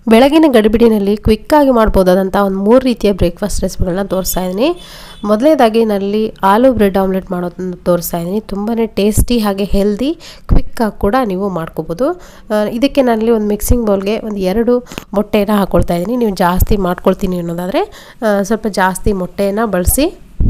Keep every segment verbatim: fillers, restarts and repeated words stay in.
ಬೆಳಗಿನ ಗಡಿಬಿಡಿನಲ್ಲಿ ಕ್ವಿಕ್ಕಾಗಿ ಮಾಡ್ಬೋದಾದಂಥ ಒಂದು ಮೂರು ರೀತಿಯ ಬ್ರೇಕ್ಫಾಸ್ಟ್ ರೆಸಿಪಿಗಳನ್ನ ತೋರಿಸ್ತಾ ಇದ್ದೀನಿ. ಮೊದಲನೇದಾಗಿ ನಲ್ಲಿ ಆಲೂ ಬ್ರೆಡ್ ಆಮ್ಲೆಟ್ ಮಾಡೋದನ್ನು ತೋರಿಸ್ತಾ ಇದ್ದೀನಿ. ತುಂಬಾ ಟೇಸ್ಟಿ ಹಾಗೆ ಹೆಲ್ದಿ ಕ್ವಿಕ್ಕಾಗಿ ಕೂಡ ನೀವು ಮಾಡ್ಕೋಬೋದು. ಇದಕ್ಕೆ ನಾನಲ್ಲಿ ಒಂದು ಮಿಕ್ಸಿಂಗ್ ಬೌಲ್ಗೆ ಒಂದು ಎರಡು ಮೊಟ್ಟೆನ ಹಾಕ್ಕೊಳ್ತಾ ಇದ್ದೀನಿ. ನೀವು ಜಾಸ್ತಿ ಮಾಡ್ಕೊಳ್ತೀನಿ ಅನ್ನೋದಾದರೆ ಸ್ವಲ್ಪ ಜಾಸ್ತಿ ಮೊಟ್ಟೆಯನ್ನು ಬಳಸಿ.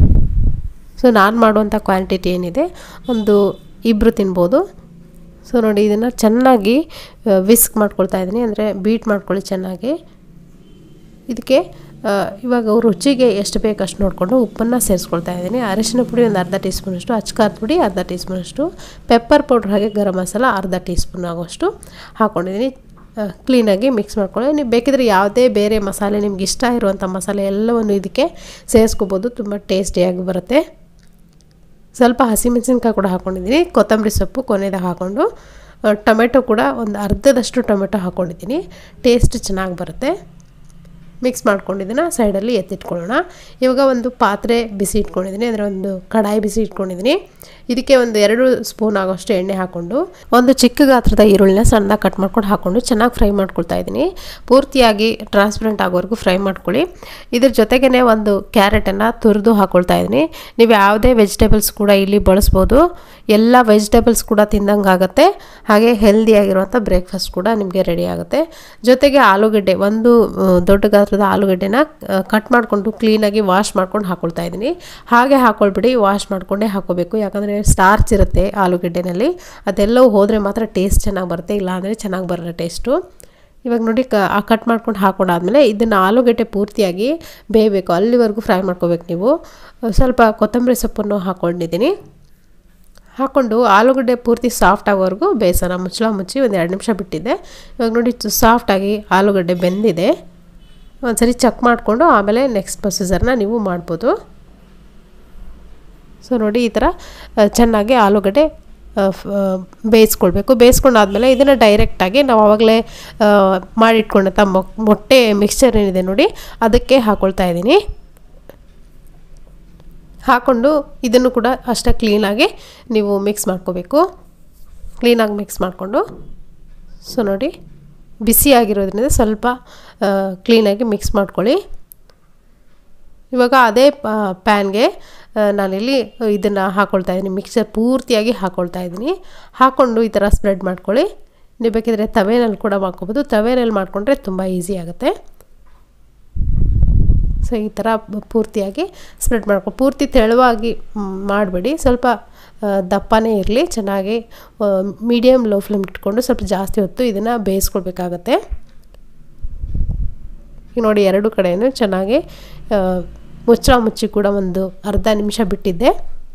ಸೊ ನಾನು ಮಾಡುವಂಥ ಕ್ವಾಂಟಿಟಿ ಏನಿದೆ ಒಂದು ಇಬ್ಬರು ತಿನ್ಬೋದು. ಸೊ ನೋಡಿ, ಇದನ್ನು ಚೆನ್ನಾಗಿ ವಿಸ್ಕ್ ಮಾಡ್ಕೊಳ್ತಾ ಇದ್ದೀನಿ, ಅಂದರೆ ಬೀಟ್ ಮಾಡ್ಕೊಳ್ಳಿ ಚೆನ್ನಾಗಿ. ಇದಕ್ಕೆ ಇವಾಗ ರುಚಿಗೆ ಎಷ್ಟು ಬೇಕು ಅಷ್ಟು ನೋಡಿಕೊಂಡು ಉಪ್ಪನ್ನು ಸೇರಿಸ್ಕೊಳ್ತಾ ಇದ್ದೀನಿ. ಅರಿಶಿನ ಪುಡಿ ಒಂದು ಅರ್ಧ ಟೀ ಸ್ಪೂನಷ್ಟು, ಅಚ್ಕಾರದ ಪುಡಿ ಅರ್ಧ ಟೀ ಸ್ಪೂನಷ್ಟು, ಪೆಪ್ಪರ್ ಪೌಡ್ರ್ ಹಾಗೆ ಗರಂ ಮಸಾಲ ಅರ್ಧ ಟೀ ಸ್ಪೂನ್ ಆಗೋಷ್ಟು ಹಾಕ್ಕೊಂಡಿದ್ದೀನಿ. ಕ್ಲೀನಾಗಿ ಮಿಕ್ಸ್ ಮಾಡ್ಕೊಳ್ಳಿ. ನೀವು ಬೇಕಿದ್ರೆ ಯಾವುದೇ ಬೇರೆ ಮಸಾಲೆ ನಿಮ್ಗೆ ಇಷ್ಟ ಇರುವಂಥ ಮಸಾಲೆ ಎಲ್ಲವನ್ನು ಇದಕ್ಕೆ ಸೇರಿಸ್ಕೋಬೋದು, ತುಂಬ ಟೇಸ್ಟಿಯಾಗಿ ಬರುತ್ತೆ. ಸ್ವಲ್ಪ ಹಸಿಮೆಣಸಿನ್ಕಾಯಿ ಕೂಡ ಹಾಕ್ಕೊಂಡಿದ್ದೀನಿ, ಕೊತ್ತಂಬರಿ ಸೊಪ್ಪು ಕೊನೆದಾಗ ಹಾಕ್ಕೊಂಡು, ಟೊಮೆಟೊ ಕೂಡ ಒಂದು ಅರ್ಧದಷ್ಟು ಟೊಮೆಟೊ ಹಾಕ್ಕೊಂಡಿದ್ದೀನಿ, ಟೇಸ್ಟ್ ಚೆನ್ನಾಗಿ ಬರುತ್ತೆ. ಮಿಕ್ಸ್ ಮಾಡ್ಕೊಂಡಿದ್ದೀನಿ, ಸೈಡಲ್ಲಿ ಎತ್ತಿಟ್ಕೊಳ್ಳೋಣ. ಇವಾಗ ಒಂದು ಪಾತ್ರೆ ಬಿಸಿ ಇಟ್ಕೊಂಡಿದ್ದೀನಿ, ಅಂದರೆ ಒಂದು ಕಡಾಯಿ ಬಿಸಿ ಇಟ್ಕೊಂಡಿದ್ದೀನಿ. ಇದಕ್ಕೆ ಒಂದು ಎರಡು ಸ್ಪೂನ್ ಆಗೋಷ್ಟು ಎಣ್ಣೆ ಹಾಕ್ಕೊಂಡು ಒಂದು ಚಿಕ್ಕ ಗಾತ್ರದ ಈರುಳ್ಳಿನ ಸಣ್ಣದಾಗಿ ಕಟ್ ಮಾಡ್ಕೊಂಡು ಹಾಕ್ಕೊಂಡು ಚೆನ್ನಾಗಿ ಫ್ರೈ ಮಾಡ್ಕೊಳ್ತಾ ಇದ್ದೀನಿ. ಪೂರ್ತಿಯಾಗಿ ಟ್ರಾನ್ಸ್ಪರೆಂಟ್ ಆಗೋವರೆಗೂ ಫ್ರೈ ಮಾಡ್ಕೊಳ್ಳಿ. ಇದ್ರ ಜೊತೆಗೇ ಒಂದು ಕ್ಯಾರೆಟನ್ನು ತುರಿದು ಹಾಕ್ಕೊಳ್ತಾ ಇದ್ದೀನಿ. ನೀವು ಯಾವುದೇ ವೆಜಿಟೇಬಲ್ಸ್ ಕೂಡ ಇಲ್ಲಿ ಬಳಸ್ಬೋದು. ಎಲ್ಲ ವೆಜಿಟೇಬಲ್ಸ್ ಕೂಡ ತಿಂದಂಗೆ ಆಗುತ್ತೆ, ಹಾಗೆ ಹೆಲ್ದಿಯಾಗಿರುವಂಥ ಬ್ರೇಕ್ಫಾಸ್ಟ್ ಕೂಡ ನಿಮಗೆ ರೆಡಿ ಆಗುತ್ತೆ. ಜೊತೆಗೆ ಆಲೂಗಡ್ಡೆ, ಒಂದು ದೊಡ್ಡ ಗಾತ್ರದ ಆಲೂಗಡ್ಡೆನ ಕಟ್ ಮಾಡಿಕೊಂಡು ಕ್ಲೀನಾಗಿ ವಾಶ್ ಮಾಡ್ಕೊಂಡು ಹಾಕ್ಕೊಳ್ತಾ ಇದ್ದೀನಿ. ಹಾಗೆ ಹಾಕ್ಕೊಳ್ಬಿಡಿ, ವಾಶ್ ಮಾಡಿಕೊಂಡೇ ಹಾಕ್ಕೋಬೇಕು, ಯಾಕಂದರೆ ಸ್ಟಾರ್ಚ್ ಇರುತ್ತೆ ಆಲೂಗಡ್ಡೆನಲ್ಲಿ, ಅದೆಲ್ಲವೂ ಹೋದರೆ ಮಾತ್ರ ಟೇಸ್ಟ್ ಚೆನ್ನಾಗಿ ಬರುತ್ತೆ, ಇಲ್ಲಾಂದರೆ ಚೆನ್ನಾಗಿ ಬರಲ್ಲ ಟೇಸ್ಟು. ಇವಾಗ ನೋಡಿ, ಕ ಕಟ್ ಮಾಡ್ಕೊಂಡು ಹಾಕೊಂಡಾದ್ಮೇಲೆ ಇದನ್ನು ಆಲೂಗಡ್ಡೆ ಪೂರ್ತಿಯಾಗಿ ಬೇಯಬೇಕು, ಅಲ್ಲಿವರೆಗೂ ಫ್ರೈ ಮಾಡ್ಕೋಬೇಕು. ನೀವು ಸ್ವಲ್ಪ ಕೊತ್ತಂಬರಿ ಸೊಪ್ಪನ್ನು ಹಾಕ್ಕೊಂಡಿದ್ದೀನಿ. ಹಾಕ್ಕೊಂಡು ಆಲೂಗಡ್ಡೆ ಪೂರ್ತಿ ಸಾಫ್ಟ್ ಆಗೋವರೆಗೂ ಬೇಯಿಸೋಣ. ಮುಚ್ಚಳ ಮುಚ್ಚಿ ಒಂದು ಎರಡು ನಿಮಿಷ ಬಿಟ್ಟಿದ್ದೆ. ಇವಾಗ ನೋಡಿ, ಸಾಫ್ಟಾಗಿ ಆಲೂಗಡ್ಡೆ ಬೆಂದಿದೆ. ಒಂದು ಸರಿ ಚೆಕ್ ಮಾಡಿಕೊಂಡು ಆಮೇಲೆ ನೆಕ್ಸ್ಟ್ ಪ್ರೊಸೀಜರ್ನ ನೀವು ಮಾಡ್ಬೋದು. ಸೊ ನೋಡಿ, ಈ ಥರ ಚೆನ್ನಾಗಿ ಆಲೂಗಡ್ಡೆ ಬೇಯಿಸ್ಕೊಳ್ಬೇಕು. ಬೇಯಿಸ್ಕೊಂಡಾದ್ಮೇಲೆ ಇದನ್ನು ಡೈರೆಕ್ಟಾಗಿ ನಾವು ಆವಾಗಲೇ ಮಾಡಿಟ್ಕೊಂಡಂಥ ಮೊಟ್ಟೆ ಮಿಕ್ಸ್ಚರ್ ಏನಿದೆ ನೋಡಿ, ಅದಕ್ಕೆ ಹಾಕ್ಕೊಳ್ತಾ ಇದ್ದೀನಿ. ಹಾಕ್ಕೊಂಡು ಇದನ್ನು ಕೂಡ ಅಷ್ಟೇ ಕ್ಲೀನಾಗಿ ನೀವು ಮಿಕ್ಸ್ ಮಾಡ್ಕೋಬೇಕು. ಕ್ಲೀನಾಗಿ ಮಿಕ್ಸ್ ಮಾಡಿಕೊಂಡು, ಸೊ ನೋಡಿ, ಬಿಸಿಯಾಗಿರೋದ್ರಿಂದ ಸ್ವಲ್ಪ ಕ್ಲೀನಾಗಿ ಮಿಕ್ಸ್ ಮಾಡ್ಕೊಳ್ಳಿ. ಇವಾಗ ಅದೇ ಪ್ಯಾನ್ಗೆ ನಾನಿಲ್ಲಿ ಇದನ್ನು ಹಾಕ್ಕೊಳ್ತಾ ಇದ್ದೀನಿ, ಮಿಕ್ಸರ್ ಪೂರ್ತಿಯಾಗಿ ಹಾಕ್ಕೊಳ್ತಾ ಇದ್ದೀನಿ. ಹಾಕ್ಕೊಂಡು ಈ ಥರ ಸ್ಪ್ರೆಡ್ ಮಾಡ್ಕೊಳ್ಳಿ. ನೀವು ಬೇಕಿದ್ರೆ ತವೆನಲ್ಲಿ ಕೂಡ ಮಾಡ್ಕೊಬೋದು, ತವೆನಲ್ಲಿ ಮಾಡಿಕೊಂಡ್ರೆ ತುಂಬ ಈಸಿ ಆಗುತ್ತೆ. ಸೊ ಈ ಥರ ಪೂರ್ತಿಯಾಗಿ ಸ್ಪ್ರೆಡ್ ಮಾಡ್ಕೊ. ಪೂರ್ತಿ ತೆಳುವಾಗಿ ಮಾಡಬೇಡಿ, ಸ್ವಲ್ಪ ದಪ್ಪನೇ ಇರಲಿ. ಚೆನ್ನಾಗಿ ಮೀಡಿಯಮ್ ಲೋ ಫ್ಲೇಮ್ ಇಟ್ಕೊಂಡು ಸ್ವಲ್ಪ ಜಾಸ್ತಿ ಹೊತ್ತು ಇದನ್ನು ಬೇಯಿಸ್ಕೊಳ್ಬೇಕಾಗತ್ತೆ. ಈಗ ನೋಡಿ, ಎರಡು ಕಡೆಯೂ ಚೆನ್ನಾಗಿ ಮುಚ್ಚಳ ಮುಚ್ಚಿ ಕೂಡ ಒಂದು ಅರ್ಧ ನಿಮಿಷ ಬಿಟ್ಟಿದ್ದೆ.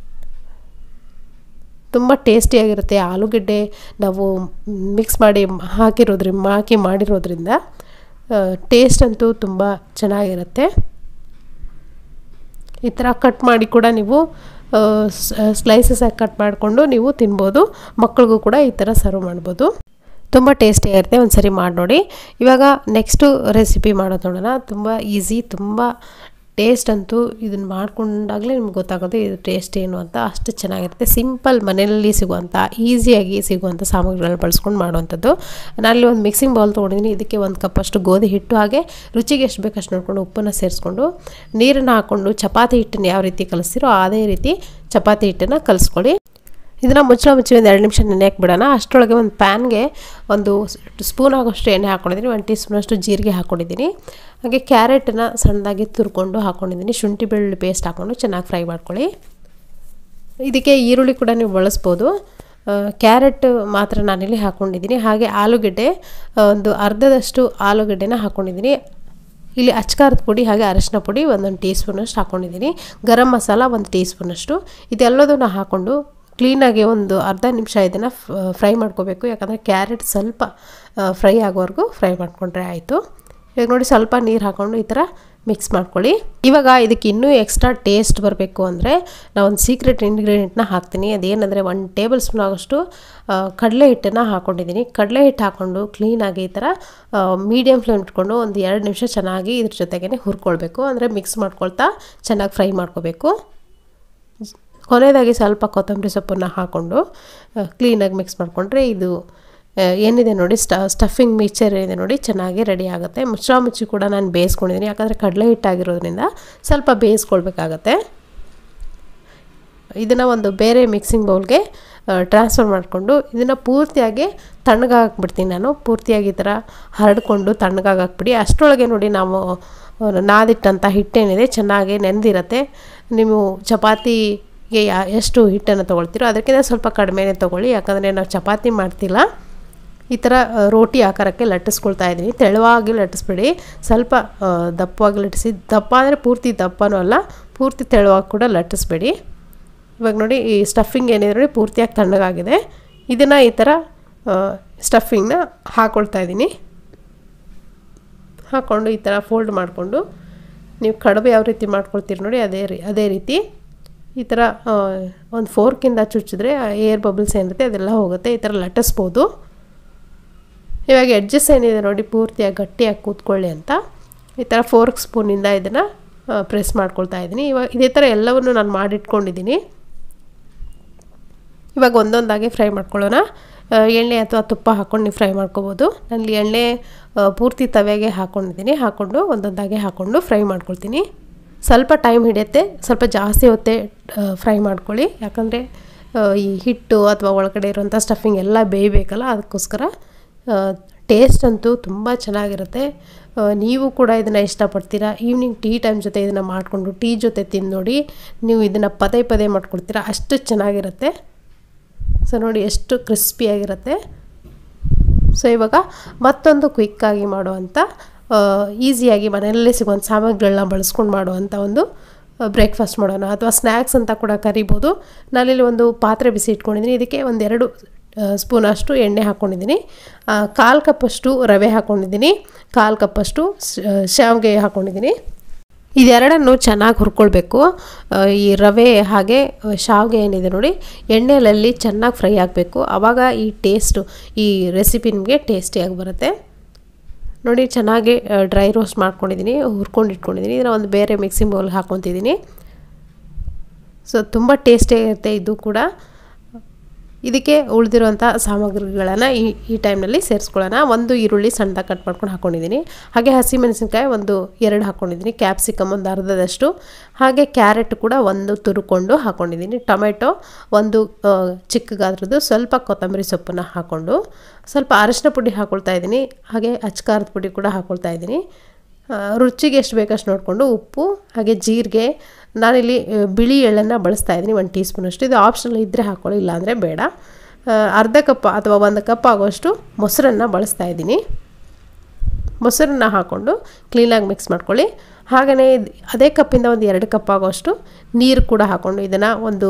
ತುಂಬ ಟೇಸ್ಟಿಯಾಗಿರುತ್ತೆ. ಆಲೂಗಡ್ಡೆ ನಾವು ಮಿಕ್ಸ್ ಮಾಡಿ ಹಾಕಿರೋದ್ರಿಂದ ಹಾಕಿ ಮಾಡಿರೋದ್ರಿಂದ ಟೇಸ್ಟ್ ಅಂತೂ ತುಂಬ ಚೆನ್ನಾಗಿರುತ್ತೆ. ಈ ಥರ ಕಟ್ ಮಾಡಿ ಕೂಡ ನೀವು ಸ್ಲೈಸಸ್ಸಾಗಿ ಕಟ್ ಮಾಡಿಕೊಂಡು ನೀವು ತಿನ್ಬೋದು. ಮಕ್ಕಳಿಗೂ ಕೂಡ ಈ ಥರ ಸರ್ವ್ ಮಾಡ್ಬೋದು, ತುಂಬ ಟೇಸ್ಟಿಯಾಗಿರುತ್ತೆ. ಒಂದು ಸರಿ ಮಾಡಿ ನೋಡಿ. ಇವಾಗ ನೆಕ್ಸ್ಟು ರೆಸಿಪಿ ಮಾಡೋದು ನೋಡೋಣ. ತುಂಬ ಈಸಿ, ತುಂಬ ಟೇಸ್ಟ್ ಅಂತೂ ಇದನ್ನು ಮಾಡ್ಕೊಂಡಾಗಲೇ ನಿಮ್ಗೆ ಗೊತ್ತಾಗೋದು ಇದು ಟೇಸ್ಟ್ ಏನು ಅಂತ. ಅಷ್ಟು ಚೆನ್ನಾಗಿರುತ್ತೆ. ಸಿಂಪಲ್, ಮನೆಯಲ್ಲಿ ಸಿಗುವಂಥ ಈಸಿಯಾಗಿ ಸಿಗುವಂಥ ಸಾಮಗ್ರಿಗಳನ್ನ ಬಳಸ್ಕೊಂಡು ಮಾಡುವಂಥದ್ದು. ನಾನಲ್ಲಿ ಒಂದು ಮಿಕ್ಸಿಂಗ್ ಬೌಲ್ ತೊಗೊಂಡಿದ್ದೀನಿ. ಇದಕ್ಕೆ ಒಂದು ಕಪ್ಪಷ್ಟು ಗೋಧಿ ಹಿಟ್ಟು, ಹಾಗೆ ರುಚಿಗೆ ಎಷ್ಟು ಬೇಕು ಅಷ್ಟು ನೋಡಿಕೊಂಡು ಉಪ್ಪನ್ನು ಸೇರಿಸ್ಕೊಂಡು ನೀರನ್ನು ಹಾಕ್ಕೊಂಡು ಚಪಾತಿ ಹಿಟ್ಟನ್ನು ಯಾವ ರೀತಿ ಕಲಿಸ್ತೀರೋ ಅದೇ ರೀತಿ ಚಪಾತಿ ಹಿಟ್ಟನ್ನು ಕಲಿಸ್ಕೊಳ್ಳಿ. ಇದನ್ನು ಮುಚ್ಚಳ ಮುಚ್ಚಿ ಒಂದು ಎರಡು ನಿಮಿಷ ನೆನೆಯಕ್ಕೆ ಬಿಡೋಣ. ಅಷ್ಟರೊಳಗೆ ಒಂದು ಪ್ಯಾನ್ಗೆ ಒಂದು ಸ್ಪೂನ್ ಆಗೋಷ್ಟು ಎಣ್ಣೆ ಹಾಕ್ಕೊಂಡಿದ್ದೀನಿ, ಒಂದು ಟೀ ಸ್ಪೂನಷ್ಟು ಜೀರಿಗೆ ಹಾಕ್ಕೊಂಡಿದ್ದೀನಿ. ಹಾಗೆ ಕ್ಯಾರೆಟನ್ನು ಸಣ್ಣದಾಗಿ ತುರ್ಕೊಂಡು ಹಾಕ್ಕೊಂಡಿದ್ದೀನಿ. ಶುಂಠಿ ಬೆಳ್ಳುಳ್ಳಿ ಪೇಸ್ಟ್ ಹಾಕ್ಕೊಂಡು ಚೆನ್ನಾಗಿ ಫ್ರೈ ಮಾಡ್ಕೊಳ್ಳಿ. ಇದಕ್ಕೆ ಈರುಳ್ಳಿ ಕೂಡ ನೀವು ಬಳಸ್ಬೋದು, ಕ್ಯಾರೆಟ್ ಮಾತ್ರ ನಾನಿಲ್ಲಿ ಹಾಕ್ಕೊಂಡಿದ್ದೀನಿ. ಹಾಗೆ ಆಲೂಗಡ್ಡೆ ಒಂದು ಅರ್ಧದಷ್ಟು ಆಲೂಗಡ್ಡೆನ ಹಾಕ್ಕೊಂಡಿದ್ದೀನಿ. ಇಲ್ಲಿ ಅಚ್ಕಾರದ ಪುಡಿ ಹಾಗೆ ಅರಿಶಿನ ಪುಡಿ ಒಂದೊಂದು ಟೀ ಸ್ಪೂನಷ್ಟು ಹಾಕ್ಕೊಂಡಿದ್ದೀನಿ. ಗರಂ ಮಸಾಲ ಒಂದು ಟೀ ಸ್ಪೂನಷ್ಟು. ಇದೆಲ್ಲದನ್ನು ಹಾಕ್ಕೊಂಡು ಕ್ಲೀನಾಗಿ ಒಂದು ಅರ್ಧ ನಿಮಿಷ ಇದನ್ನು ಫ್ರೈ ಮಾಡ್ಕೋಬೇಕು, ಯಾಕಂದರೆ ಕ್ಯಾರೆಟ್ ಸ್ವಲ್ಪ ಫ್ರೈ ಆಗೋವರೆಗೂ ಫ್ರೈ ಮಾಡಿಕೊಂಡ್ರೆ ಆಯಿತು. ಇವಾಗ ನೋಡಿ, ಸ್ವಲ್ಪ ನೀರು ಹಾಕ್ಕೊಂಡು ಈ ಥರ ಮಿಕ್ಸ್ ಮಾಡ್ಕೊಳ್ಳಿ. ಇವಾಗ ಇದಕ್ಕೆ ಇನ್ನೂ ಎಕ್ಸ್ಟ್ರಾ ಟೇಸ್ಟ್ ಬರಬೇಕು ಅಂದರೆ ನಾನು ಒಂದು ಸೀಕ್ರೆಟ್ ಇಂಗ್ರೀಡಿಯೆಂಟ್ನ ಹಾಕ್ತೀನಿ. ಅದೇನೆಂದರೆ ಒಂದು ಟೇಬಲ್ ಸ್ಪೂನ್ ಆಗೋಷ್ಟು ಕಡಲೆ ಹಿಟ್ಟನ್ನು ಹಾಕ್ಕೊಂಡಿದ್ದೀನಿ. ಕಡಲೆ ಹಿಟ್ಟು ಹಾಕ್ಕೊಂಡು ಕ್ಲೀನಾಗಿ ಈ ಥರ ಮೀಡಿಯಮ್ ಫ್ಲೇಮ್ ಇಟ್ಕೊಂಡು ಒಂದು ಎರಡು ನಿಮಿಷ ಚೆನ್ನಾಗಿ ಇದ್ರ ಜೊತೆಗೇ ಹುರ್ಕೊಳ್ಬೇಕು, ಅಂದರೆ ಮಿಕ್ಸ್ ಮಾಡ್ಕೊಳ್ತಾ ಚೆನ್ನಾಗಿ ಫ್ರೈ ಮಾಡ್ಕೋಬೇಕು. ಕೊನೆಯದಾಗಿ ಸ್ವಲ್ಪ ಕೊತ್ತಂಬರಿ ಸೊಪ್ಪನ್ನು ಹಾಕ್ಕೊಂಡು ಕ್ಲೀನಾಗಿ ಮಿಕ್ಸ್ ಮಾಡಿಕೊಂಡ್ರೆ ಇದು ಏನಿದೆ ನೋಡಿ ಸ್ಟಫಿಂಗ್ ಮಿಕ್ಸ್ಚರ್ ಏನಿದೆ ನೋಡಿ ಚೆನ್ನಾಗಿ ರೆಡಿ ಆಗುತ್ತೆ. ಮುಚ್ಚಳ ಮುಚ್ಚಿ ಕೂಡ ನಾನು ಬೇಯಿಸ್ಕೊಂಡಿದ್ದೀನಿ, ಯಾಕಂದರೆ ಕಡಲೆ ಹಿಟ್ಟಾಗಿರೋದ್ರಿಂದ ಸ್ವಲ್ಪ ಬೇಯಿಸ್ಕೊಳ್ಬೇಕಾಗತ್ತೆ. ಇದನ್ನು ಒಂದು ಬೇರೆ ಮಿಕ್ಸಿಂಗ್ ಬೌಲ್ಗೆ ಟ್ರಾನ್ಸ್ಫರ್ ಮಾಡಿಕೊಂಡು ಇದನ್ನು ಪೂರ್ತಿಯಾಗಿ ತಣ್ಣಗಾಕ್ಬಿಡ್ತೀನಿ ನಾನು. ಪೂರ್ತಿಯಾಗಿ ಈ ಥರ ಹರಡ್ಕೊಂಡು ತಣ್ಣಗಾಕ್ಬಿಡಿ. ಅಷ್ಟರೊಳಗೆ ನೋಡಿ ನಾವು ನಾದಿಟ್ಟಂಥ ಹಿಟ್ಟೇನಿದೆ ಚೆನ್ನಾಗಿ ನೆನೆದಿರುತ್ತೆ. ನೀವು ಚಪಾತಿಗೆ ಯಾ ಎಷ್ಟು ಹಿಟ್ಟನ್ನು ತೊಗೊಳ್ತೀರೋ ಅದಕ್ಕಿಂತ ಸ್ವಲ್ಪ ಕಡಿಮೆನೇ ತೊಗೊಳ್ಳಿ, ಯಾಕಂದರೆ ನಾವು ಚಪಾತಿ ಮಾಡ್ತಿಲ್ಲ. ಈ ಥರ ರೋಟಿ ಆಕಾರಕ್ಕೆ ಲಟ್ಟಿಸ್ಕೊಳ್ತಾ ಇದ್ದೀನಿ. ತೆಳುವಾಗಿ ಲಟ್ಟಿಸ್ಬಿಡಿ, ಸ್ವಲ್ಪ ದಪ್ಪವಾಗಿ ಲಟ್ಟಿಸಿ. ದಪ್ಪ ಅಂದರೆ ಪೂರ್ತಿ ದಪ್ಪನೂ ಅಲ್ಲ, ಪೂರ್ತಿ ತೆಳುವಾಗಿ ಕೂಡ ಲಟ್ಟಿಸ್ಬೇಡಿ. ಇವಾಗ ನೋಡಿ ಈ ಸ್ಟಫಿಂಗ್ ಏನಿದೆ ನೋಡಿ ಪೂರ್ತಿಯಾಗಿ ತಣ್ಣಗಾಗಿದೆ. ಇದನ್ನು ಈ ಥರ ಸ್ಟಫಿಂಗ್ನ ಹಾಕ್ಕೊಳ್ತಾ ಇದ್ದೀನಿ. ಹಾಕ್ಕೊಂಡು ಈ ಥರ ಫೋಲ್ಡ್ ಮಾಡಿಕೊಂಡು ನೀವು ಕಡುಬು ಯಾವ ರೀತಿ ಮಾಡ್ಕೊಳ್ತೀರಿ ನೋಡಿ ಅದೇ ರೀ ಅದೇ ರೀತಿ ಈ ಥರ ಒಂದು ಫೋರ್ಕಿಂದ ಚುಚ್ಚಿದ್ರೆ ಏರ್ ಬಬಲ್ಸ್ ಏನಿರುತ್ತೆ ಅದೆಲ್ಲ ಹೋಗುತ್ತೆ. ಈ ಥರ ಲಟ್ಟಿಸ್ಬೋದು. ಇವಾಗ ಎಡ್ಜಸ್ ಏನಿದೆ ನೋಡಿ ಪೂರ್ತಿಯಾಗಿ ಗಟ್ಟಿಯಾಗಿ ಕೂತ್ಕೊಳ್ಳಿ ಅಂತ ಈ ಥರ ಫೋರ್ಕ್ ಸ್ಪೂನಿಂದ ಇದನ್ನು ಪ್ರೆಸ್ ಮಾಡ್ಕೊಳ್ತಾ ಇದ್ದೀನಿ. ಇವಾಗ ಇದೇ ಥರ ಎಲ್ಲವನ್ನು ನಾನು ಮಾಡಿಟ್ಕೊಂಡಿದ್ದೀನಿ. ಇವಾಗ ಒಂದೊಂದಾಗಿ ಫ್ರೈ ಮಾಡ್ಕೊಳ್ಳೋಣ. ಎಣ್ಣೆ ಅಥವಾ ತುಪ್ಪ ಹಾಕ್ಕೊಂಡು ನೀವು ಫ್ರೈ ಮಾಡ್ಕೋಬೋದು. ನಲ್ಲಿ ಎಣ್ಣೆ ಪೂರ್ತಿ ತವೆಗೆ ಹಾಕ್ಕೊಂಡಿದ್ದೀನಿ. ಹಾಕ್ಕೊಂಡು ಒಂದೊಂದಾಗಿ ಹಾಕ್ಕೊಂಡು ಫ್ರೈ ಮಾಡ್ಕೊಳ್ತೀನಿ. ಸ್ವಲ್ಪ ಟೈಮ್ ಹಿಡಿಯುತ್ತೆ, ಸ್ವಲ್ಪ ಜಾಸ್ತಿ ಹೊತ್ತೆ ಫ್ರೈ ಮಾಡ್ಕೊಳ್ಳಿ, ಯಾಕಂದರೆ ಈ ಹಿಟ್ಟು ಅಥವಾ ಒಳಗಡೆ ಇರುವಂಥ ಸ್ಟಫಿಂಗ್ ಎಲ್ಲ ಬೇಯಬೇಕಲ್ಲ, ಅದಕ್ಕೋಸ್ಕರ. ಟೇಸ್ಟ್ ಅಂತೂ ತುಂಬ ಚೆನ್ನಾಗಿರುತ್ತೆ. ನೀವು ಕೂಡ ಇದನ್ನು ಇಷ್ಟಪಡ್ತೀರಾ. ಈವ್ನಿಂಗ್ ಟೀ ಟೈಮ್ ಜೊತೆ ಇದನ್ನು ಮಾಡಿಕೊಂಡು ಟೀ ಜೊತೆ ತಿಂದು ನೋಡಿ, ನೀವು ಇದನ್ನು ಪದೇ ಪದೇ ಮಾಡ್ಕೊಳ್ತೀರಾ, ಅಷ್ಟು ಚೆನ್ನಾಗಿರುತ್ತೆ. ಸೊ ನೋಡಿ ಎಷ್ಟು ಕ್ರಿಸ್ಪಿಯಾಗಿರುತ್ತೆ. ಸೊ ಇವಾಗ ಮತ್ತೊಂದು ಕ್ವಿಕ್ಕಾಗಿ ಮಾಡುವಂಥ ಈಸಿಯಾಗಿ ಮನೆಯಲ್ಲೇ ಸಿಗುವಂಥ ಸಾಮಗ್ರಿಗಳನ್ನ ಬಳಸ್ಕೊಂಡು ಮಾಡುವಂಥ ಒಂದು ಬ್ರೇಕ್ಫಾಸ್ಟ್ ಮಾಡೋಣ, ಅಥವಾ ಸ್ನ್ಯಾಕ್ಸ್ ಅಂತ ಕೂಡ ಕರಿಬೋದು. ನಾನಿಲ್ಲಿ ಒಂದು ಪಾತ್ರೆ ಬಿಸಿ ಇಟ್ಕೊಂಡಿದ್ದೀನಿ. ಇದಕ್ಕೆ ಒಂದೆರಡು ಸ್ಪೂನಷ್ಟು ಎಣ್ಣೆ ಹಾಕ್ಕೊಂಡಿದ್ದೀನಿ. ಕಾಲು ಕಪ್ಪಷ್ಟು ರವೆ ಹಾಕ್ಕೊಂಡಿದ್ದೀನಿ. ಕಾಲು ಕಪ್ಪಷ್ಟು ಶಾವಿಗೆ ಹಾಕ್ಕೊಂಡಿದ್ದೀನಿ. ಇದೆರಡನ್ನು ಚೆನ್ನಾಗಿ ಹುರ್ಕೊಳ್ಬೇಕು. ಈ ರವೆ ಹಾಗೆ ಶಾವಿಗೆ ಏನಿದೆ ನೋಡಿ ಎಣ್ಣೆಯಲ್ಲಿ ಚೆನ್ನಾಗಿ ಫ್ರೈ ಆಗಬೇಕು. ಆವಾಗ ಈ ಟೇಸ್ಟು ಈ ರೆಸಿಪಿ ನಿಮಗೆ ಟೇಸ್ಟಿಯಾಗಿ ಬರುತ್ತೆ. ನೋಡಿ ಚೆನ್ನಾಗಿ ಡ್ರೈ ರೋಸ್ಟ್ ಮಾಡ್ಕೊಂಡಿದ್ದೀನಿ, ಹುರ್ಕೊಂಡು ಇಟ್ಕೊಂಡಿದ್ದೀನಿ. ಇದನ್ನು ಒಂದು ಬೇರೆ ಮಿಕ್ಸಿಂಗ್ ಬೌಲ್ ಹಾಕ್ಕೊತಿದ್ದೀನಿ. ಸೊ ತುಂಬ ಟೇಸ್ಟಿಯಾಗಿರುತ್ತೆ ಇದು ಕೂಡ. ಇದಕ್ಕೆ ಉಳಿದಿರುವಂಥ ಸಾಮಗ್ರಿಗಳನ್ನು ಈ ಈ ಟೈಮ್ನಲ್ಲಿ ಸೇರಿಸ್ಕೊಳ್ಳೋಣ. ಒಂದು ಈರುಳ್ಳಿ ಸಣ್ಣದಾಗಿ ಕಟ್ ಮಾಡ್ಕೊಂಡು ಹಾಕ್ಕೊಂಡಿದ್ದೀನಿ. ಹಾಗೆ ಹಸಿಮೆಣಸಿನ್ಕಾಯಿ ಒಂದು ಎರಡು ಹಾಕ್ಕೊಂಡಿದ್ದೀನಿ. ಕ್ಯಾಪ್ಸಿಕಮ್ ಒಂದು ಅರ್ಧದಷ್ಟು, ಹಾಗೆ ಕ್ಯಾರೆಟ್ ಕೂಡ ಒಂದು ತುರ್ಕೊಂಡು ಹಾಕ್ಕೊಂಡಿದ್ದೀನಿ. ಟೊಮೆಟೊ ಒಂದು ಚಿಕ್ಕ ಗಾತ್ರದ್ದು, ಸ್ವಲ್ಪ ಕೊತ್ತಂಬರಿ ಸೊಪ್ಪನ್ನು ಹಾಕ್ಕೊಂಡು ಸ್ವಲ್ಪ ಅರಿಶಿನ ಪುಡಿ ಹಾಕ್ಕೊಳ್ತಾ ಇದ್ದೀನಿ. ಹಾಗೆ ಅಚ್ಕಾರದ ಪುಡಿ ಕೂಡ ಹಾಕ್ಕೊಳ್ತಾ ಇದ್ದೀನಿ. ರುಚಿಗೆ ಎಷ್ಟು ಬೇಕಷ್ಟು ನೋಡಿಕೊಂಡು ಉಪ್ಪು, ಹಾಗೆ ಜೀರಿಗೆ. ನಾನಿಲ್ಲಿ ಬಿಳಿ ಎಳ್ಳನ್ನು ಬಳಸ್ತಾ ಇದ್ದೀನಿ ಒಂದು ಟೀ ಸ್ಪೂನಷ್ಟು. ಇದು ಆಪ್ಷನಲ್ ಇದ್ದರೆ ಹಾಕ್ಕೊಳ್ಳಿ, ಇಲ್ಲಾಂದರೆ ಬೇಡ. ಅರ್ಧ ಕಪ್ ಅಥವಾ ಒಂದು ಕಪ್ ಆಗೋಷ್ಟು ಮೊಸರನ್ನು ಬಳಸ್ತಾ ಇದ್ದೀನಿ. ಮೊಸರನ್ನ ಹಾಕ್ಕೊಂಡು ಕ್ಲೀನಾಗಿ ಮಿಕ್ಸ್ ಮಾಡ್ಕೊಳ್ಳಿ. ಹಾಗೆಯೇ ಅದೇ ಕಪ್ಪಿಂದ ಒಂದು ಎರಡು ಕಪ್ ಆಗೋಷ್ಟು ನೀರು ಕೂಡ ಹಾಕ್ಕೊಂಡು ಇದನ್ನು ಒಂದು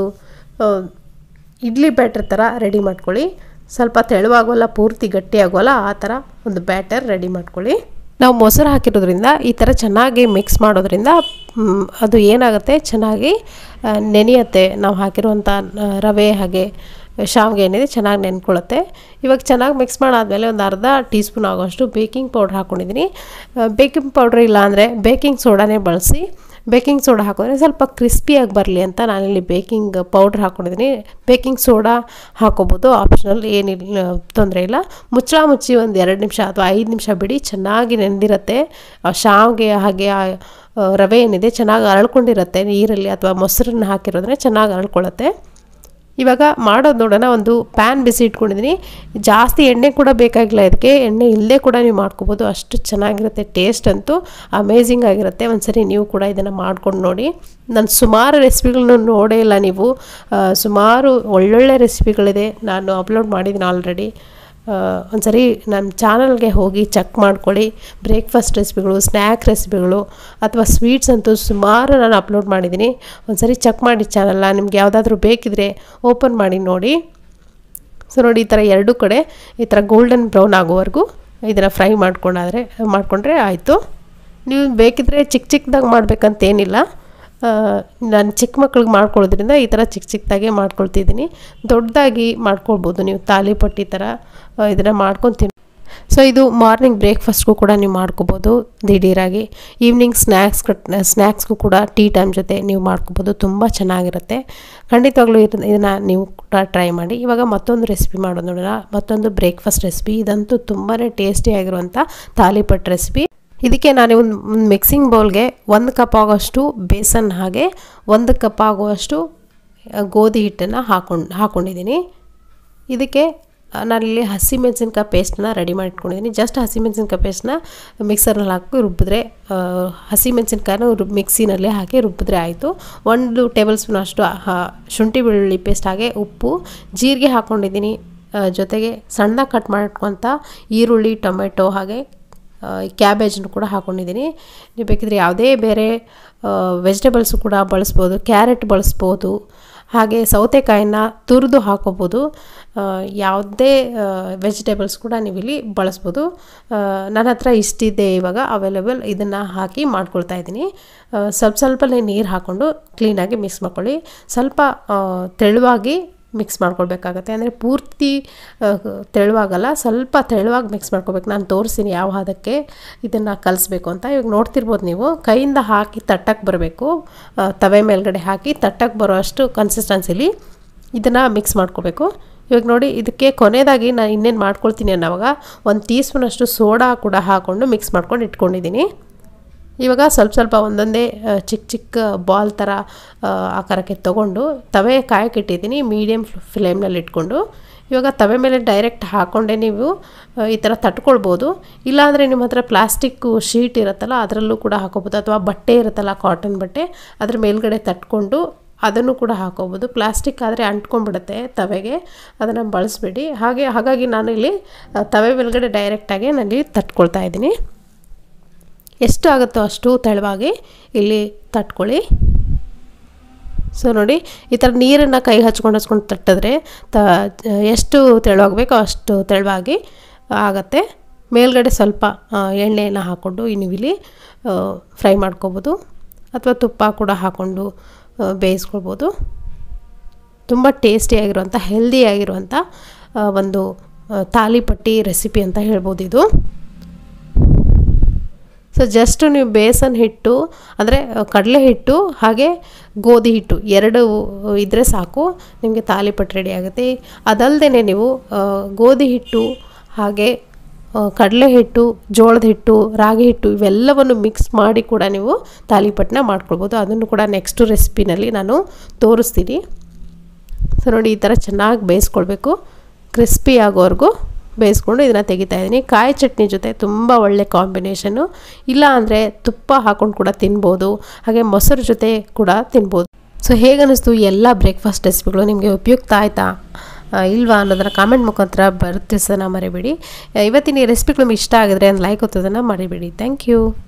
ಇಡ್ಲಿ ಬ್ಯಾಟರ್ ಥರ ರೆಡಿ ಮಾಡ್ಕೊಳ್ಳಿ. ಸ್ವಲ್ಪ ತೆಳುವಾಗೋಲ್ಲ, ಪೂರ್ತಿ ಗಟ್ಟಿ ಆಗೋಲ್ಲ, ಆ ಥರ ಒಂದು ಬ್ಯಾಟರ್ ರೆಡಿ ಮಾಡ್ಕೊಳ್ಳಿ. ನಾವು ಮೊಸರು ಹಾಕಿರೋದ್ರಿಂದ ಈ ಥರ ಚೆನ್ನಾಗಿ ಮಿಕ್ಸ್ ಮಾಡೋದ್ರಿಂದ ಅದು ಏನಾಗುತ್ತೆ, ಚೆನ್ನಾಗಿ ನೆನೆಯುತ್ತೆ. ನಾವು ಹಾಕಿರುವಂಥ ರವೆ ಹಾಗೆ ಶಾವಿಗೆ ಏನಿದೆ ಚೆನ್ನಾಗಿ ನೆನ್ಕೊಳ್ಳುತ್ತೆ. ಇವಾಗ ಚೆನ್ನಾಗಿ ಮಿಕ್ಸ್ ಮಾಡಾದಮೇಲೆ ಒಂದು ಅರ್ಧ ಟೀ ಸ್ಪೂನ್ ಆಗೋಷ್ಟು ಬೇಕಿಂಗ್ ಪೌಡ್ರ್ ಹಾಕ್ಕೊಂಡಿದ್ದೀನಿ. ಬೇಕಿಂಗ್ ಪೌಡ್ರ್ ಇಲ್ಲ ಅಂದರೆ ಬೇಕಿಂಗ್ ಸೋಡಾನೇ ಬಳಸಿ. ಬೇಕಿಂಗ್ ಸೋಡಾ ಹಾಕಿದ್ರೆ ಸ್ವಲ್ಪ ಕ್ರಿಸ್ಪಿಯಾಗಿ ಬರಲಿ ಅಂತ ನಾನಿಲ್ಲಿ ಬೇಕಿಂಗ್ ಪೌಡ್ರ್ ಹಾಕ್ಕೊಂಡಿದ್ದೀನಿ. ಬೇಕಿಂಗ್ ಸೋಡಾ ಹಾಕೋಬೋದು, ಆಪ್ಷನಲ್, ಏನಿಲ್ಲ, ತೊಂದರೆ ಇಲ್ಲ. ಮುಚ್ಚಳ ಮುಚ್ಚಿ ಒಂದು ಎರಡು ನಿಮಿಷ ಅಥವಾ ಐದು ನಿಮಿಷ ಬಿಡಿ, ಚೆನ್ನಾಗಿ ನೆಂದಿರುತ್ತೆ. ಶಾವಿಗೆ ಹಾಗೆ ರವೆ ಏನಿದೆ ಚೆನ್ನಾಗಿ ಅರಳ್ಕೊಂಡಿರುತ್ತೆ ನೀರಲ್ಲಿ, ಅಥವಾ ಮೊಸರನ್ನ ಹಾಕಿರೋದ್ರೆ ಚೆನ್ನಾಗಿ ಅರಳ್ಕೊಳ್ಳುತ್ತೆ. ಇವಾಗ ಮಾಡೋದು ನೋಡೋಣ. ಒಂದು ಪ್ಯಾನ್ ಬಿಸಿ ಇಟ್ಕೊಂಡಿದ್ದೀನಿ. ಜಾಸ್ತಿ ಎಣ್ಣೆ ಕೂಡ ಬೇಕಾಗಿಲ್ಲ ಇದಕ್ಕೆ, ಎಣ್ಣೆ ಇಲ್ಲದೆ ಕೂಡ ನೀವು ಮಾಡ್ಕೋಬೋದು, ಅಷ್ಟು ಚೆನ್ನಾಗಿರುತ್ತೆ. ಟೇಸ್ಟ್ ಅಂತೂ ಅಮೇಝಿಂಗ್ ಆಗಿರುತ್ತೆ. ಒಂದ್ಸರಿ ನೀವು ಕೂಡ ಇದನ್ನು ಮಾಡ್ಕೊಂಡು ನೋಡಿ. ನಾನು ಸುಮಾರು ರೆಸಿಪಿಗಳನ್ನು ನೋಡೇ ಇಲ್ಲ ನೀವು, ಸುಮಾರು ಒಳ್ಳೊಳ್ಳೆ ರೆಸಿಪಿಗಳಿದೆ, ನಾನು ಅಪ್ಲೋಡ್ ಮಾಡಿದ್ದೀನಿ ಆಲ್ರೆಡಿ. ಒಂದ್ಸರಿ ನನ್ನ ಚಾನಲ್ಗೆ ಹೋಗಿ ಚೆಕ್ ಮಾಡ್ಕೊಳ್ಳಿ. ಬ್ರೇಕ್ಫಾಸ್ಟ್ ರೆಸಿಪಿಗಳು, ಸ್ನ್ಯಾಕ್ ರೆಸಿಪಿಗಳು ಅಥವಾ ಸ್ವೀಟ್ಸ್ ಅಂತೂ ಸುಮಾರು ನಾನು ಅಪ್ಲೋಡ್ ಮಾಡಿದ್ದೀನಿ. ಒಂದ್ಸರಿ ಚೆಕ್ ಮಾಡಿ ಚಾನಲ್ನ. ನಿಮ್ಗೆ ಯಾವುದಾದ್ರೂ ಬೇಕಿದ್ರೆ ಓಪನ್ ಮಾಡಿ ನೋಡಿ. ಸೊ ನೋಡಿ, ಈ ಥರ ಎರಡೂ ಕಡೆ ಈ ಥರ ಗೋಲ್ಡನ್ ಬ್ರೌನ್ ಆಗೋವರೆಗೂ ಇದನ್ನು ಫ್ರೈ ಮಾಡ್ಕೊಂಡಾದರೆ ಮಾಡಿಕೊಂಡ್ರೆ ಆಯಿತು. ನೀವು ಬೇಕಿದ್ರೆ ಚಿಕ್ಕ ಚಿಕ್ಕದಾಗಿ ಮಾಡಬೇಕಂತೇನಿಲ್ಲ. ನಾನು ಚಿಕ್ಕ ಮಕ್ಳಿಗೆ ಮಾಡ್ಕೊಳ್ಳೋದ್ರಿಂದ ಈ ಥರ ಚಿಕ್ಕ ಚಿಕ್ಕದಾಗೆ ಮಾಡ್ಕೊಳ್ತಿದ್ದೀನಿ. ದೊಡ್ಡದಾಗಿ ಮಾಡ್ಕೊಳ್ಬೋದು ನೀವು, ತಾಲಿಪಟ್ಟಿ ಥರ ಇದನ್ನು ಮಾಡ್ಕೊತೀನಿ. ಸೊ ಇದು ಮಾರ್ನಿಂಗ್ ಬ್ರೇಕ್ಫಾಸ್ಟ್ಗೂ ಕೂಡ ನೀವು ಮಾಡ್ಕೋಬೋದು ದಿಢೀರಾಗಿ. ಈವ್ನಿಂಗ್ ಸ್ನ್ಯಾಕ್ಸ್ ಸ್ನ್ಯಾಕ್ಸ್ಗೂ ಕೂಡ ಟೀ ಟೈಮ್ ಜೊತೆ ನೀವು ಮಾಡ್ಕೋಬೋದು, ತುಂಬ ಚೆನ್ನಾಗಿರುತ್ತೆ. ಖಂಡಿತವಾಗ್ಲೂ ಇದನ್ನು ನೀವು ಕೂಡ ಟ್ರೈ ಮಾಡಿ. ಇವಾಗ ಮತ್ತೊಂದು ರೆಸಿಪಿ ಮಾಡೋದು ನೋಡೋಣ, ಮತ್ತೊಂದು ಬ್ರೇಕ್ಫಾಸ್ಟ್ ರೆಸಿಪಿ. ಇದಂತೂ ತುಂಬಾ ಟೇಸ್ಟಿಯಾಗಿರುವಂಥ ತಾಲಿಪಟ್ ರೆಸಿಪಿ. ಇದಕ್ಕೆ ನಾನು ಒಂದು ಮಿಕ್ಸಿಂಗ್ ಬೌಲ್ಗೆ ಒಂದು ಕಪ್ ಆಗೋಷ್ಟು ಬೇಸನ್ ಹಾಗೆ ಒಂದು ಕಪ್ ಆಗುವಷ್ಟು ಗೋಧಿ ಹಿಟ್ಟನ್ನು ಹಾಕೊಂಡು ಹಾಕ್ಕೊಂಡಿದ್ದೀನಿ. ಇದಕ್ಕೆ ನಾನಿಲ್ಲಿ ಹಸಿಮೆಣಸಿನ್ಕಾಯಿ ಪೇಸ್ಟನ್ನ ರೆಡಿ ಮಾಡಿ ಇಟ್ಕೊಂಡಿದ್ದೀನಿ. ಜಸ್ಟ್ ಹಸಿಮೆಣಸಿನ್ಕಾಯಿ ಪೇಸ್ಟನ್ನ ಮಿಕ್ಸರ್ನಲ್ಲಿ ಹಾಕಿ ರುಬ್ಬಿದ್ರೆ, ಹಸಿಮೆಣಸಿನ್ಕಾಯಿನ ರುಬ್ ಮಿಕ್ಸಿನಲ್ಲಿ ಹಾಕಿ ರುಬ್ಬಿದ್ರೆ ಆಯಿತು. ಒಂದು ಟೇಬಲ್ ಸ್ಪೂನ್ ಅಷ್ಟು ಶುಂಠಿ ಬೆಳ್ಳುಳ್ಳಿ ಪೇಸ್ಟ್ ಹಾಗೆ ಉಪ್ಪು, ಜೀರಿಗೆ ಹಾಕ್ಕೊಂಡಿದ್ದೀನಿ. ಜೊತೆಗೆ ಸಣ್ಣದಾಗಿ ಕಟ್ ಮಾಡಿಟ್ಕೊತ ಈರುಳ್ಳಿ, ಟೊಮೆಟೊ ಹಾಗೆ ಕ್ಯಾಬೇಜನ್ನು ಕೂಡ ಹಾಕ್ಕೊಂಡಿದ್ದೀನಿ. ನೀವು ಬೇಕಿದ್ರೆ ಯಾವುದೇ ಬೇರೆ ವೆಜಿಟೇಬಲ್ಸು ಕೂಡ ಬಳಸ್ಬೋದು, ಕ್ಯಾರೆಟ್ ಬಳಸ್ಬೋದು, ಹಾಗೆ ಸೌತೆಕಾಯಿನ ತುರಿದು ಹಾಕೋಬೋದು. ಯಾವುದೇ ವೆಜಿಟೇಬಲ್ಸ್ ಕೂಡ ನೀವು ಇಲ್ಲಿ ಬಳಸ್ಬೋದು. ನನ್ನ ಹತ್ರ ಇಷ್ಟಿದೆ ಇವಾಗ ಅವೈಲೇಬಲ್, ಇದನ್ನು ಹಾಕಿ ಮಾಡ್ಕೊಳ್ತಾ ಇದ್ದೀನಿ. ಸ್ವಲ್ಪ ಸ್ವಲ್ಪನೇ ನೀರು ಹಾಕ್ಕೊಂಡು ಕ್ಲೀನಾಗಿ ಮಿಕ್ಸ್ ಮಾಡ್ಕೊಳ್ಳಿ. ಸ್ವಲ್ಪ ತೆಳುವಾಗಿ ಮಿಕ್ಸ್ ಮಾಡ್ಕೊಳ್ಬೇಕಾಗತ್ತೆ, ಅಂದರೆ ಪೂರ್ತಿ ತೆಳುವಾಗಲ್ಲ, ಸ್ವಲ್ಪ ತೆಳುವಾಗಿ ಮಿಕ್ಸ್ ಮಾಡ್ಕೊಬೇಕು. ನಾನು ತೋರಿಸ್ತೀನಿ ಯಾವ ಹದಕ್ಕೆ ಇದನ್ನು ಕಲಿಸ್ಬೇಕು ಅಂತ. ಇವಾಗ ನೋಡ್ತಿರ್ಬೋದು ನೀವು, ಕೈಯಿಂದ ಹಾಕಿ ತಟ್ಟಕ್ಕೆ ಬರಬೇಕು, ತವೆ ಮೇಲ್ಗಡೆ ಹಾಕಿ ತಟ್ಟಕ್ಕೆ ಬರೋ ಅಷ್ಟು ಕನ್ಸಿಸ್ಟೆನ್ಸಿಲಿ ಇದನ್ನು ಮಿಕ್ಸ್ ಮಾಡ್ಕೋಬೇಕು. ಇವಾಗ ನೋಡಿ, ಇದಕ್ಕೆ ಕೊನೆಯದಾಗಿ ನಾನು ಇನ್ನೇನು ಮಾಡ್ಕೊಳ್ತೀನಿ ಅನ್ನೋವಾಗ ಒಂದು ಟೀ ಸ್ಪೂನಷ್ಟು ಸೋಡಾ ಕೂಡ ಹಾಕ್ಕೊಂಡು ಮಿಕ್ಸ್ ಮಾಡ್ಕೊಂಡು ಇಟ್ಕೊಂಡಿದ್ದೀನಿ. ಇವಾಗ ಸ್ವಲ್ಪ ಸ್ವಲ್ಪ ಒಂದೊಂದೇ ಚಿಕ್ಕ ಚಿಕ್ಕ ಬಾಲ್ ಥರ ಆಕಾರಕ್ಕೆ ತೊಗೊಂಡು ತವೆ ಕಾಯಕ್ಕೆ ಇಟ್ಟಿದ್ದೀನಿ, ಮೀಡಿಯಮ್ ಫ್ಲೇಮ್ನಲ್ಲಿ ಇಟ್ಕೊಂಡು. ಇವಾಗ ತವೆ ಮೇಲೆ ಡೈರೆಕ್ಟ್ ಹಾಕ್ಕೊಂಡೆ ನೀವು ಈ ಥರ ತಟ್ಕೊಳ್ಬೋದು. ಇಲ್ಲಾಂದರೆ ನಿಮ್ಮ ಹತ್ರ ಪ್ಲಾಸ್ಟಿಕ್ಕು ಶೀಟ್ ಇರುತ್ತಲ್ಲ ಅದರಲ್ಲೂ ಕೂಡ ಹಾಕೋಬೋದು, ಅಥವಾ ಬಟ್ಟೆ ಇರುತ್ತಲ್ಲ ಕಾಟನ್ ಬಟ್ಟೆ, ಅದ್ರ ಮೇಲ್ಗಡೆ ತಟ್ಕೊಂಡು ಅದನ್ನು ಕೂಡ ಹಾಕೋಬೋದು. ಪ್ಲಾಸ್ಟಿಕ್ ಆದರೆ ಅಂಟ್ಕೊಂಡ್ಬಿಡುತ್ತೆ ತವೆಗೆ, ಅದನ್ನು ಬಳಸಬೇಡಿ. ಹಾಗೆ ಹಾಗಾಗಿ ನಾನು ಇಲ್ಲಿ ತವೆ ಮೇಲ್ಗಡೆ ಡೈರೆಕ್ಟಾಗಿ ನಾನು ತಟ್ಕೊಳ್ತಾ ಇದ್ದೀನಿ. ಎಷ್ಟು ಆಗುತ್ತೋ ಅಷ್ಟು ತೆಳುವಾಗಿ ಇಲ್ಲಿ ತಟ್ಕೊಳ್ಳಿ. ಸೊ ನೋಡಿ, ಈ ಥರ ನೀರನ್ನು ಕೈ ಹಚ್ಕೊಂಡು ಹಚ್ಕೊಂಡು ತಟ್ಟಿದ್ರೆ ತ ಎಷ್ಟು ತೆಳುವಾಗಬೇಕೋ ಅಷ್ಟು ತೆಳುವಾಗಿ ಆಗುತ್ತೆ. ಮೇಲ್ಗಡೆ ಸ್ವಲ್ಪ ಎಣ್ಣೆಯನ್ನು ಹಾಕ್ಕೊಂಡು ನೀವು ಇಲ್ಲಿ ಫ್ರೈ ಮಾಡ್ಕೊಬೋದು, ಅಥವಾ ತುಪ್ಪ ಕೂಡ ಹಾಕ್ಕೊಂಡು ಬೇಯಿಸ್ಕೊಳ್ಬೋದು. ತುಂಬ ಟೇಸ್ಟಿಯಾಗಿರುವಂಥ ಹೆಲ್ದಿಯಾಗಿರುವಂಥ ಒಂದು ತಾಲಿಪಟ್ಟಿ ರೆಸಿಪಿ ಅಂತ ಹೇಳ್ಬೋದು ಇದು. ಸೊ ಜಸ್ಟ್ ನೀವು ಬೇಸನ್ ಹಿಟ್ಟು ಅಂದರೆ ಕಡಲೆ ಹಿಟ್ಟು ಹಾಗೆ ಗೋಧಿ ಹಿಟ್ಟು ಎರಡು ಇದ್ದರೆ ಸಾಕು, ನಿಮಗೆ ತಾಲಿಪಟ್ಟು ರೆಡಿ ಆಗುತ್ತೆ. ಅದಲ್ಲದೆ ನೀವು ಗೋಧಿ ಹಿಟ್ಟು ಹಾಗೆ ಕಡಲೆ ಹಿಟ್ಟು, ಜೋಳದ ಹಿಟ್ಟು, ರಾಗಿ ಹಿಟ್ಟು ಇವೆಲ್ಲವನ್ನು ಮಿಕ್ಸ್ ಮಾಡಿ ಕೂಡ ನೀವು ತಾಲಿಪಟ್ಟನ್ನ ಮಾಡ್ಕೊಳ್ಬೋದು. ಅದನ್ನು ಕೂಡ ನೆಕ್ಸ್ಟ್ ರೆಸಿಪಿನಲ್ಲಿ ನಾನು ತೋರಿಸ್ತೀನಿ. ಸೊ ನೋಡಿ, ಈ ಥರ ಚೆನ್ನಾಗಿ ಬೇಯಿಸ್ಕೊಳ್ಬೇಕು, ಕ್ರಿಸ್ಪಿ ಆಗೋವರೆಗೂ ಬೇಯಿಸ್ಕೊಂಡು ಇದನ್ನು ತೆಗಿತಾ ಇದ್ದೀನಿ. ಕಾಯಿ ಚಟ್ನಿ ಜೊತೆ ತುಂಬ ಒಳ್ಳೆ ಕಾಂಬಿನೇಷನ್ನು, ಇಲ್ಲ ಅಂದರೆ ತುಪ್ಪ ಹಾಕ್ಕೊಂಡು ಕೂಡ ತಿನ್ಬೋದು, ಹಾಗೆ ಮೊಸರು ಜೊತೆ ಕೂಡ ತಿನ್ಬೋದು. ಸೊ ಹೇಗನ್ನಿಸ್ತು ಎಲ್ಲ ಬ್ರೇಕ್ಫಾಸ್ಟ್ ರೆಸಿಪಿಗಳು? ನಿಮಗೆ ಉಪಯುಕ್ತ ಆಯಿತಾ ಇಲ್ವಾ ಅನ್ನೋದನ್ನು ಕಾಮೆಂಟ್ ಮುಖಾಂತರ ಬರ್ತಿಸೋದನ್ನು ಮರಿಬೇಡಿ. ಇವತ್ತಿನ ಈ ರೆಸಿಪಿಗಳು ನಿಮ್ಗೆ ಇಷ್ಟ ಆಗಿದ್ರೆ ಒಂದು ಲೈಕ್ ಒತ್ತೋದನ್ನು ಮರಿಬೇಡಿ. Thank you.